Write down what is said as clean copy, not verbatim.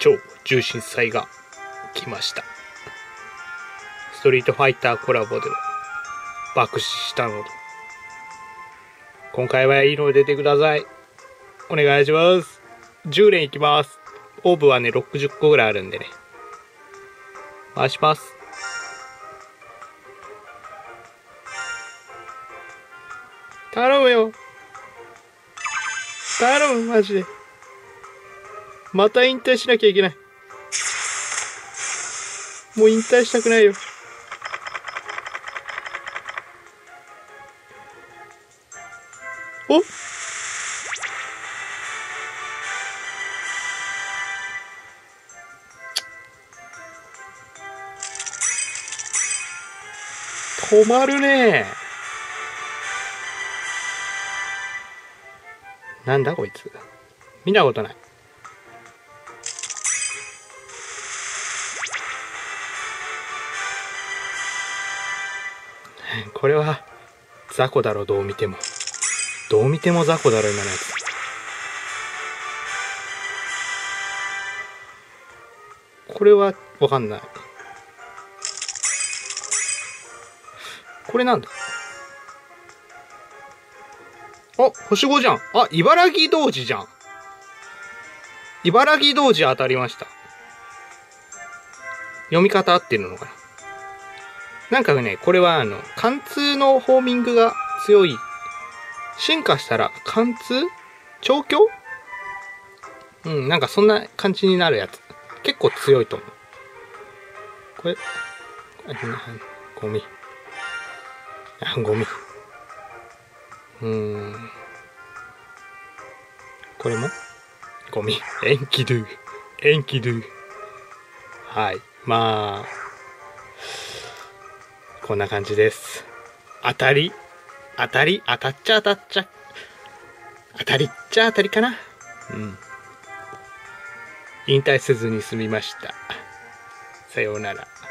超重心祭が来ました。ストリートファイターコラボでは爆死したので、今回はいいの出てください。お願いします。10連いきます。オーブはね、60個ぐらいあるんでね。回します。頼むよ。頼む、マジで。また引退しなきゃいけない。もう引退したくないよ。お？止まるね。なんだこいつ。見たことない。これは雑魚だろ、どう見ても。どう見ても雑魚だろ、今のやつ。これはわかんない。これなんだ。あ、星5じゃん。あ、茨城童子じゃん。茨城童子当たりました。読み方合ってるのかな。なんかね、これは貫通のホーミングが強い。進化したら貫通？調教？なんかそんな感じになるやつ。結構強いと思う。これ、ゴミ。ゴミ。これもゴミ。エンキドゥ。エンキドゥ。はい。まあ、こんな感じです。当たっちゃ当たっちゃ。当たりっちゃ当たりかな。引退せずに済みました。さようなら。